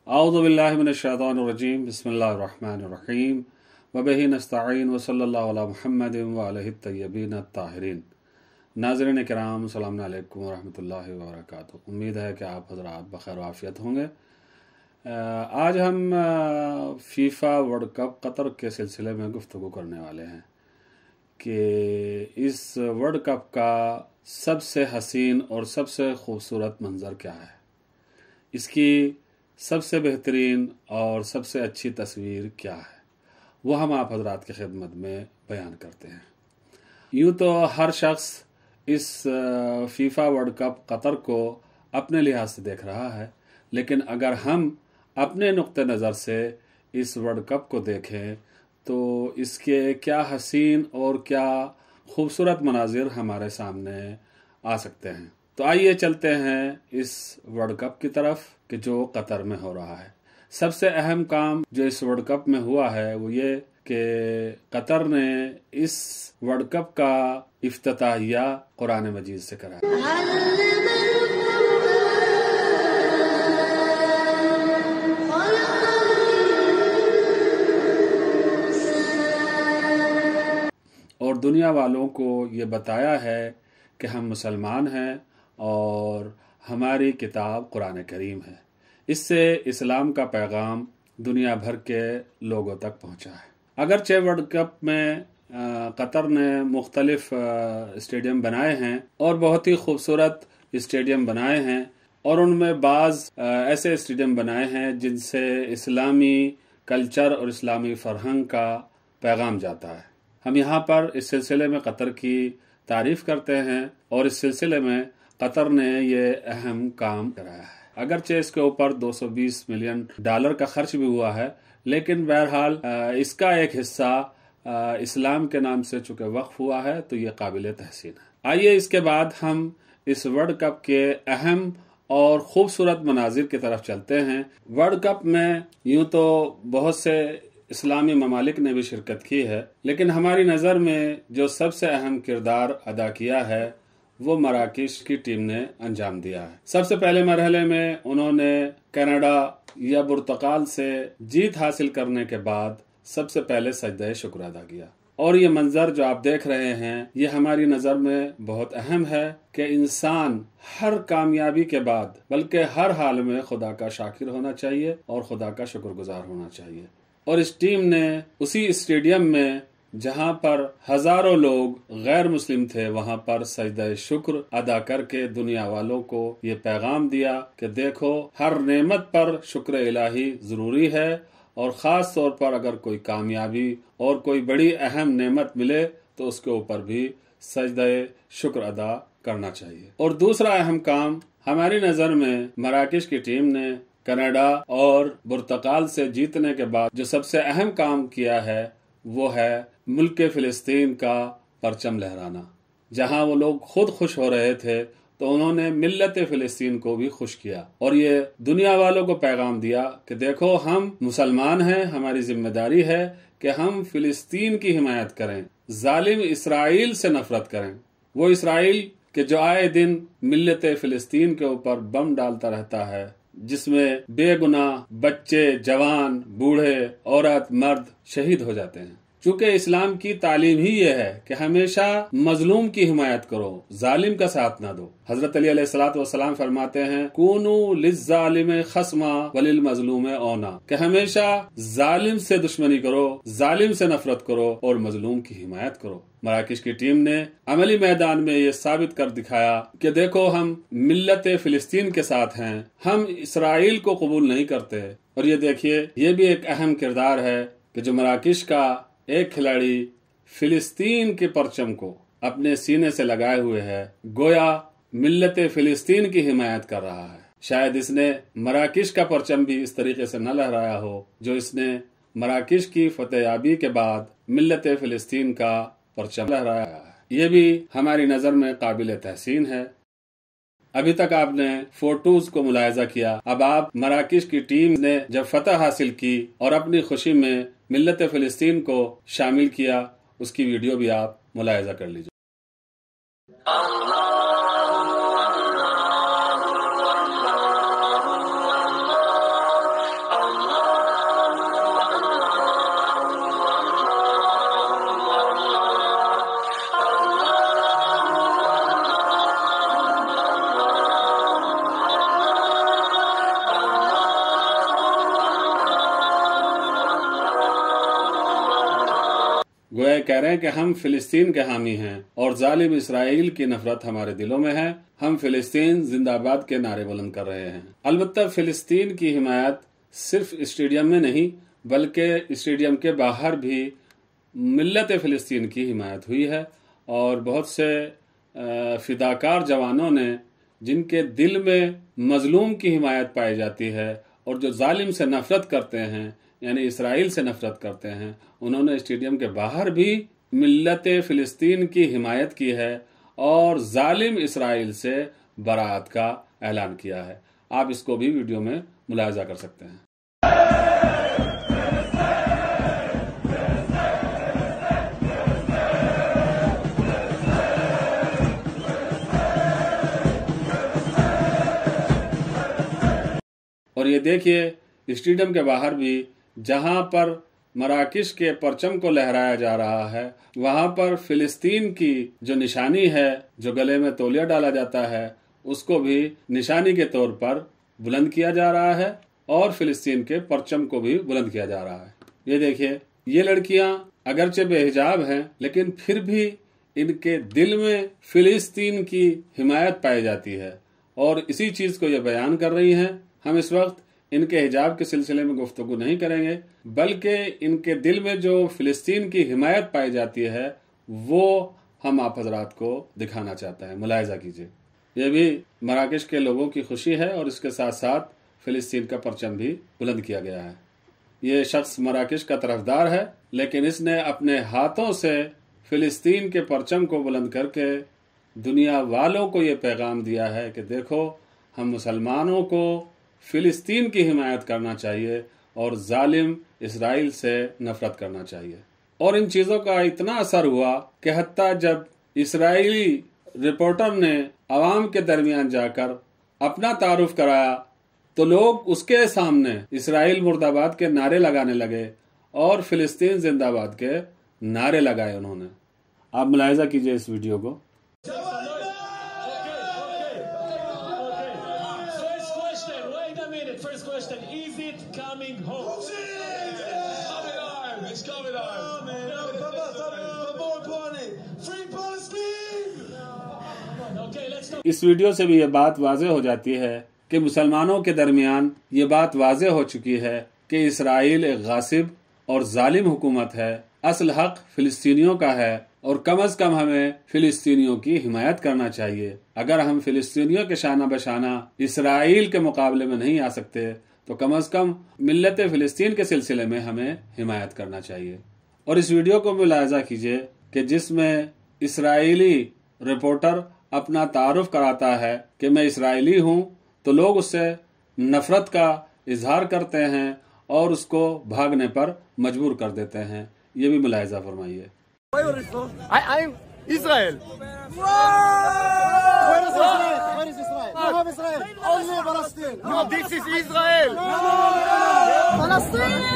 أعوذ بالله من الشيطان الرجيم بسم الله الرحمن الرحيم وبه نستعين وصلی اللہ علی محمد وعلیہ الطیبین الطاہرین۔ ناظرین کرام، السلام علیکم ورحمۃ اللہ وبرکاتہ۔ امید ہے کہ آپ حضرات بخیر و عافیت ہوں گے۔ آج ہم فیفا ورلڈ کپ قطر کے سلسلے میں گفتگو کرنے والے ہیں کہ اس ورلڈ کپ کا سب سے حسین اور سب سے خوبصورت منظر کیا ہے، اس کی سب سے بہترین اور سب سے اچھی تصویر کیا ہے، وہ ہم آپ حضرات کی خدمت میں بیان کرتے ہیں۔ یوں تو ہر شخص اس فیفا ورلڈ کپ قطر کو اپنے لحاظ سے دیکھ رہا ہے، لیکن اگر ہم اپنے نقطہ نظر سے اس ورلڈ کپ کو دیکھیں تو اس کے کیا حسین اور کیا خوبصورت مناظر ہمارے سامنے آ سکتے ہیں۔ تو آئیے چلتے ہیں اس ورلڈ کپ کی طرف کہ جو قطر میں ہو رہا ہے۔ سب سے اہم کام جو اس ورلڈ کپ میں ہوا ہے وہ یہ کہ قطر نے اس ورلڈ کپ کا افتتاحیہ قرآن مجید سے کرایا۔ اور دنیا والوں کو یہ بتایا ہے کہ ہم مسلمان ہیں اور ہماری کتاب قرآن کریم ہے۔ اس سے اسلام کا پیغام دنیا بھر کے لوگوں تک پہنچا ہے۔ اگرچہ ورلڈ کپ میں قطر نے مختلف اسٹیڈیم بنائے ہیں اور بہت ہی خوبصورت اسٹیڈیم بنائے ہیں، اور ان میں بعض ایسے اسٹیڈیم بنائے ہیں جن سے اسلامی کلچر اور اسلامی فرہنگ کا پیغام جاتا ہے۔ ہم یہاں پر اس سلسلے میں قطر کی تعریف کرتے ہیں، اور اس سلسلے میں قطر نے یہ اہم کام کرایا ہے۔ اگرچہ اس کے اوپر $220 ملین کا خرچ بھی ہوا ہے، لیکن بہرحال اس کا ایک حصہ اسلام کے نام سے چونکہ وقف ہوا ہے تو یہ قابل تحسین ہے۔ آئیے اس کے بعد ہم اس ورلڈ کپ کے اہم اور خوبصورت مناظر کی طرف چلتے ہیں۔ ورلڈ کپ میں یوں تو بہت سے اسلامی ممالک نے بھی شرکت کی ہے، لیکن ہماری نظر میں جو سب سے اہم کردار ادا کیا ہے وہ مراکش کی ٹیم نے انجام دیا ہے۔ سب سے پہلے مرحلے میں انہوں نے کینیڈا یا پرتگال سے جیت حاصل کرنے کے بعد سب سے پہلے سجدہ شکر ادا کیا، اور یہ منظر جو آپ دیکھ رہے ہیں یہ ہماری نظر میں بہت اہم ہے کہ انسان ہر کامیابی کے بعد بلکہ ہر حال میں خدا کا شاکر ہونا چاہیے اور خدا کا شکر گزار ہونا چاہیے۔ اور اس ٹیم نے اسی اسٹیڈیم میں جہاں پر ہزاروں لوگ غیر مسلم تھے وہاں پر سجدہ شکر ادا کر کے دنیا والوں کو یہ پیغام دیا کہ دیکھو، ہر نعمت پر شکر الہی ضروری ہے، اور خاص طور پر اگر کوئی کامیابی اور کوئی بڑی اہم نعمت ملے تو اس کے اوپر بھی سجدہ شکر ادا کرنا چاہیے۔ اور دوسرا اہم کام ہماری نظر میں مراکش کی ٹیم نے کینیڈا اور پرتگال سے جیتنے کے بعد جو سب سے اہم کام کیا ہے وہ ہے ملک فلسطین کا پرچم لہرانا۔ جہاں وہ لوگ خود خوش ہو رہے تھے تو انہوں نے ملت فلسطین کو بھی خوش کیا، اور یہ دنیا والوں کو پیغام دیا کہ دیکھو، ہم مسلمان ہیں، ہماری ذمہ داری ہے کہ ہم فلسطین کی حمایت کریں، ظالم اسرائیل سے نفرت کریں۔ وہ اسرائیل کہ جو آئے دن ملت فلسطین کے اوپر بم ڈالتا رہتا ہے، جس میں بے گناہ بچے، جوان، بوڑھے، عورت، مرد شہید ہو جاتے ہیں۔ چونکہ اسلام کی تعلیم ہی یہ ہے کہ ہمیشہ مظلوم کی حمایت کرو، ظالم کا ساتھ نہ دو۔ حضرت علی علیہ الصلوۃ والسلام فرماتے ہیں کونوا للظالم خصما وللمظلوم اونا، کہ ہمیشہ ظالم سے دشمنی کرو، ظالم سے نفرت کرو اور مظلوم کی حمایت کرو۔ مراکش کی ٹیم نے عملی میدان میں یہ ثابت کر دکھایا کہ دیکھو، ہم ملت فلسطین کے ساتھ ہیں، ہم اسرائیل کو قبول نہیں کرتے۔ اور یہ دیکھیے، یہ بھی ایک اہم کردار ہے کہ جو مراکش کا ایک کھلاڑی فلسطین کے پرچم کو اپنے سینے سے لگائے ہوئے ہے، گویا ملت فلسطین کی حمایت کر رہا ہے۔ شاید اس نے مراکش کا پرچم بھی اس طریقے سے نہ لہرایا ہو جو اس نے مراکش کی فتح یابی کے بعد ملت فلسطین کا پرچم لہرایا ہے۔ یہ بھی ہماری نظر میں قابل تحسین ہے۔ ابھی تک آپ نے فوٹوز کو ملاحظہ کیا، اب آپ مراکش کی ٹیم نے جب فتح حاصل کی اور اپنی خوشی میں ملت فلسطین کو شامل کیا، اس کی ویڈیو بھی آپ ملاحظہ کر لیجیے۔ گویا کہہ رہے ہیں کہ ہم فلسطین کے حامی ہیں اور ظالم اسرائیل کی نفرت ہمارے دلوں میں ہے، ہم فلسطین زندہ باد کے نعرے بلند کر رہے ہیں۔ البتہ فلسطین کی حمایت صرف اسٹیڈیم میں نہیں بلکہ اسٹیڈیم کے باہر بھی ملت فلسطین کی حمایت ہوئی ہے، اور بہت سے فداکار جوانوں نے جن کے دل میں مظلوم کی حمایت پائی جاتی ہے اور جو ظالم سے نفرت کرتے ہیں یعنی اسرائیل سے نفرت کرتے ہیں، انہوں نے اسٹیڈیم کے باہر بھی ملت فلسطین کی حمایت کی ہے اور ظالم اسرائیل سے برات کا اعلان کیا ہے۔ آپ اس کو بھی ویڈیو میں ملاحظہ کر سکتے ہیں۔ اور یہ دیکھیے اسٹیڈیم کے باہر بھی جہاں پر مراکش کے پرچم کو لہرایا جا رہا ہے، وہاں پر فلسطین کی جو نشانی ہے، جو گلے میں تولیہ ڈالا جاتا ہے، اس کو بھی نشانی کے طور پر بلند کیا جا رہا ہے اور فلسطین کے پرچم کو بھی بلند کیا جا رہا ہے۔ یہ دیکھیے، یہ لڑکیاں اگرچہ بے حجاب ہیں لیکن پھر بھی ان کے دل میں فلسطین کی حمایت پائی جاتی ہے اور اسی چیز کو یہ بیان کر رہی ہیں۔ ہم اس وقت ان کے حجاب کے سلسلے میں گفتگو نہیں کریں گے، بلکہ ان کے دل میں جو فلسطین کی حمایت پائی جاتی ہے وہ ہم آپ حضرات کو دکھانا چاہتے ہیں۔ ملاحظہ کیجیے، یہ بھی مراکش کے لوگوں کی خوشی ہے اور اس کے ساتھ ساتھ فلسطین کا پرچم بھی بلند کیا گیا ہے۔ یہ شخص مراکش کا طرفدار ہے لیکن اس نے اپنے ہاتھوں سے فلسطین کے پرچم کو بلند کر کے دنیا والوں کو یہ پیغام دیا ہے کہ دیکھو، ہم مسلمانوں کو فلسطین کی حمایت کرنا چاہیے اور ظالم اسرائیل سے نفرت کرنا چاہیے۔ اور ان چیزوں کا اتنا اثر ہوا کہ حتیٰ جب اسرائیلی رپورٹر نے عوام کے درمیان جا کر اپنا تعارف کرایا تو لوگ اس کے سامنے اسرائیل مرد آباد کے نعرے لگانے لگے اور فلسطین زندہ آباد کے نعرے لگائے انہوں نے۔ آپ ملاحظہ کیجئے اس ویڈیو کو۔ اس ویڈیو سے بھی یہ بات واضح ہو جاتی ہے کہ مسلمانوں کے درمیان یہ بات واضح ہو چکی ہے کہ اسرائیل ایک غاصب اور ظالم حکومت ہے، اصل حق فلسطینیوں کا ہے اور کم از کم ہمیں فلسطینیوں کی حمایت کرنا چاہیے۔ اگر ہم فلسطینیوں کے شانہ بشانہ اسرائیل کے مقابلے میں نہیں آ سکتے تو کم از کم ملت فلسطین کے سلسلے میں ہمیں حمایت کرنا چاہیے۔ اور اس ویڈیو کو ملاحظہ کیجئے کہ جس میں اسرائیلی رپورٹر اپنا تعارف کراتا ہے کہ میں اسرائیلی ہوں تو لوگ اس سے نفرت کا اظہار کرتے ہیں اور اس کو بھاگنے پر مجبور کر دیتے ہیں۔ یہ بھی ملاحظہ فرمائیے۔ I'm Israel. Where is Israel? Where is Israel? You have Israel. Only Palestine. No, this is Israel. Palestine.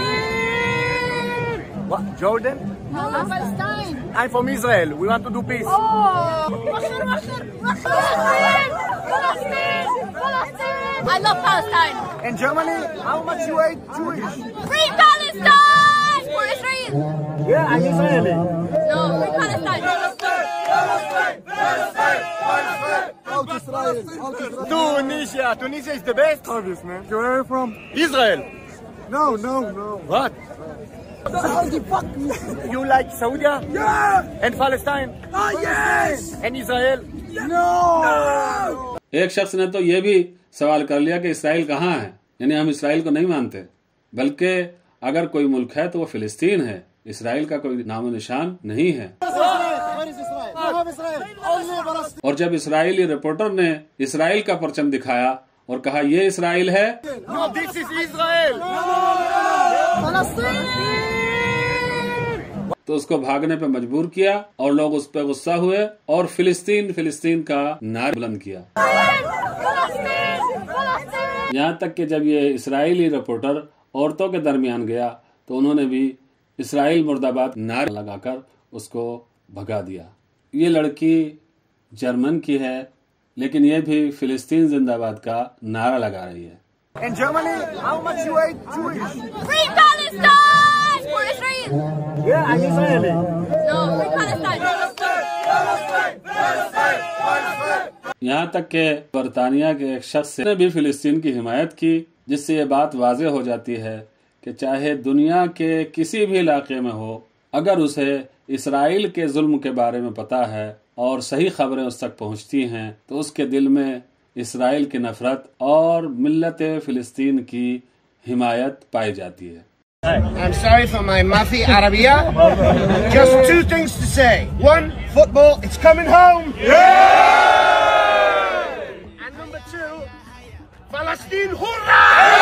What, Jordan? No, Palestine. I'm from Israel. We want to do peace. Palestine. I love Palestine. In Germany, how much you hate Jewish? Free Palestine! For Israel. Yeah, I'm Israeli. No, free Palestine. Out Israel. Out Israel. Tunisia. Tunisia is the best. Obvious, man. Where are you from? Israel. No, no, no. What? Saudi, fuck me. You like Saudi? Yeah! And Palestine? Ah, yes! And Israel? No! ایک شخص نے تو یہ بھی سوال کر لیا کہ اسرائیل کہاں ہے، یعنی ہم اسرائیل کو نہیں مانتے، بلکہ اگر کوئی ملک ہے تو وہ فلسطین ہے، اسرائیل کا کوئی نام و نشان نہیں ہے۔ Where is Israel? You have Israel. Only Palestine. اور جب اسرائیلی رپورٹر نے اسرائیل کا پرچم دکھایا اور کہا یہ اسرائیل ہے No, this is Israel. Palestine. تو اس کو بھاگنے پہ مجبور کیا اور لوگ اس پہ غصہ ہوئے اور فلسطین فلسطین کا نعرہ بلند کیا، یہاں تک کہ جب یہ اسرائیلی رپورٹر عورتوں کے درمیان گیا تو انہوں نے بھی اسرائیل مرد آباد نعرہ لگا کر اس کو بھگا دیا۔ یہ لڑکی جرمن کی ہے لیکن یہ بھی فلسطین زندہ آباد کا نعرہ لگا رہی ہے۔ In Germany, how much you hate Jewish? Free Palestine! For Israel. Yeah, I'm Israeli. No, we're Palestine. یہاں تک کہ برطانیہ کے ایک شخص نے بھی فلسطین کی حمایت کی، جس سے یہ بات واضح ہو جاتی ہے کہ چاہے دنیا کے کسی بھی علاقے میں ہو، اگر اسے اسرائیل کے ظلم کے بارے میں پتہ ہے اور صحیح خبریں اس تک پہنچتی ہیں تو اس کے دل میں اسرائیل کی نفرت اور ملت فلسطین کی حمایت پائی جاتی ہے۔ I'm sorry for my Mafi Arabia. Just two things to say. One, football, it's coming home. And number two, Palestine, hurrah!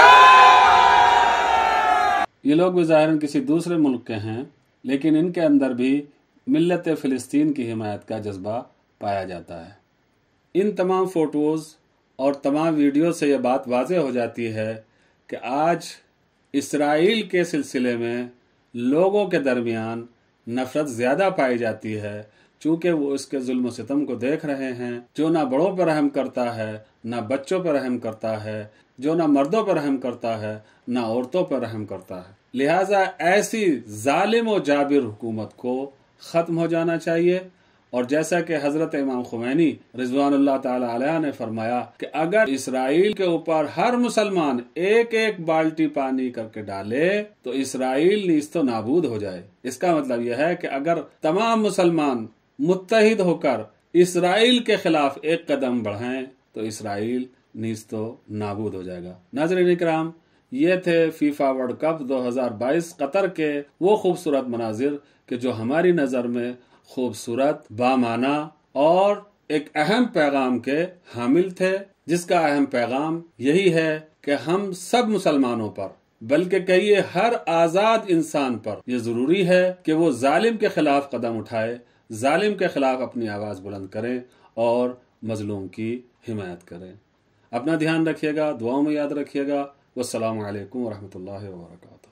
یہ لوگ بھی ظاہراً کسی دوسرے ملک کے ہیں، لیکن ان کے اندر بھی ملت فلسطین کی حمایت کا جذبہ پایا جاتا ہے۔ ان تمام فوٹوز اور تمام ویڈیو سے یہ بات واضح ہو جاتی ہے کہ آج اسرائیل کے سلسلے میں لوگوں کے درمیان نفرت زیادہ پائی جاتی ہے، چونکہ وہ اس کے ظلم و ستم کو دیکھ رہے ہیں، جو نہ بڑوں پر رحم کرتا ہے، نہ بچوں پر رحم کرتا ہے، جو نہ مردوں پر رحم کرتا ہے، نہ عورتوں پر رحم کرتا ہے۔ لہٰذا ایسی ظالم و جابر حکومت کو ختم ہو جانا چاہیے، اور جیسا کہ حضرت امام خمینی رضوان اللہ تعالی علیہ نے فرمایا کہ اگر اسرائیل کے اوپر ہر مسلمان ایک ایک بالٹی پانی کر کے ڈالے تو اسرائیل نیست و نابود ہو جائے۔ اس کا مطلب یہ ہے کہ اگر تمام مسلمان متحد ہو کر اسرائیل کے خلاف ایک قدم بڑھائیں تو اسرائیل نیست و نابود ہو جائے گا۔ ناظرین اکرام، یہ تھے فیفا ورلڈ کپ 2022 قطر کے وہ خوبصورت مناظر کہ جو ہماری نظر میں خوبصورت، بامعنی اور ایک اہم پیغام کے حامل تھے، جس کا اہم پیغام یہی ہے کہ ہم سب مسلمانوں پر، بلکہ کہیے ہر آزاد انسان پر یہ ضروری ہے کہ وہ ظالم کے خلاف قدم اٹھائے، ظالم کے خلاف اپنی آواز بلند کریں اور مظلوم کی حمایت کریں۔ اپنا دھیان رکھیے گا، دعاؤں میں یاد رکھیے گا۔ والسلام علیکم ورحمۃ اللہ وبرکاتہ۔